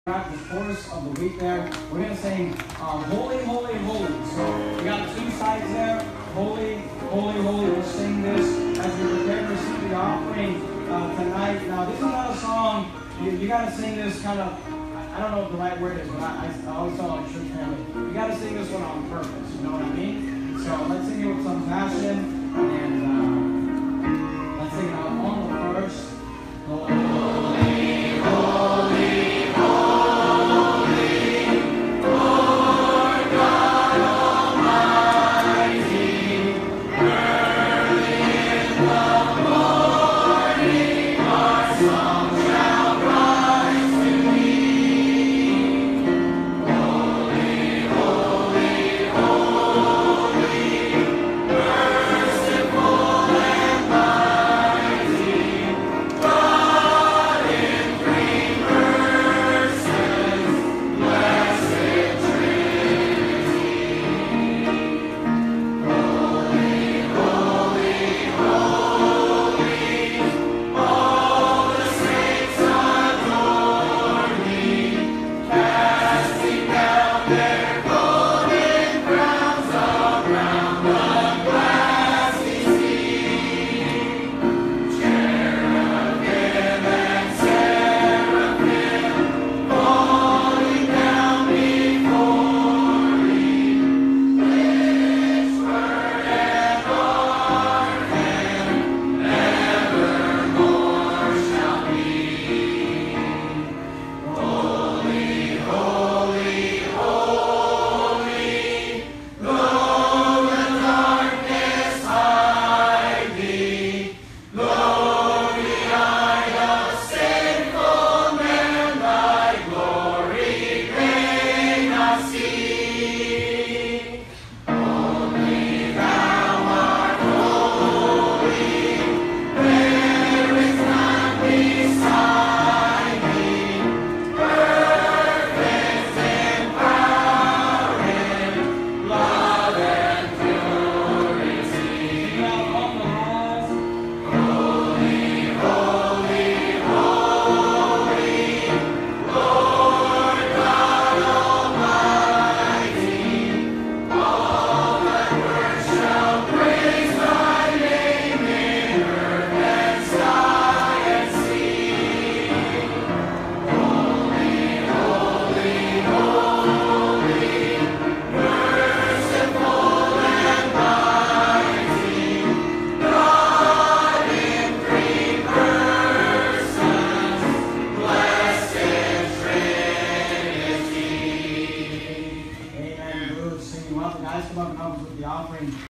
The chorus of the week there. We're going to sing Holy, Holy, Holy. So we got two sides there. Holy, Holy, Holy. We'll sing this as we prepare to receive the offering tonight. Now, this is not a song. You got to sing this kind of, I don't know what the right word is, but I always tell like church family, you got to sing this one on purpose. You know what I mean? So let's sing it with some passion. And let's sing it out on the first. Holy, Holy. Guys, come up and help us with the offering.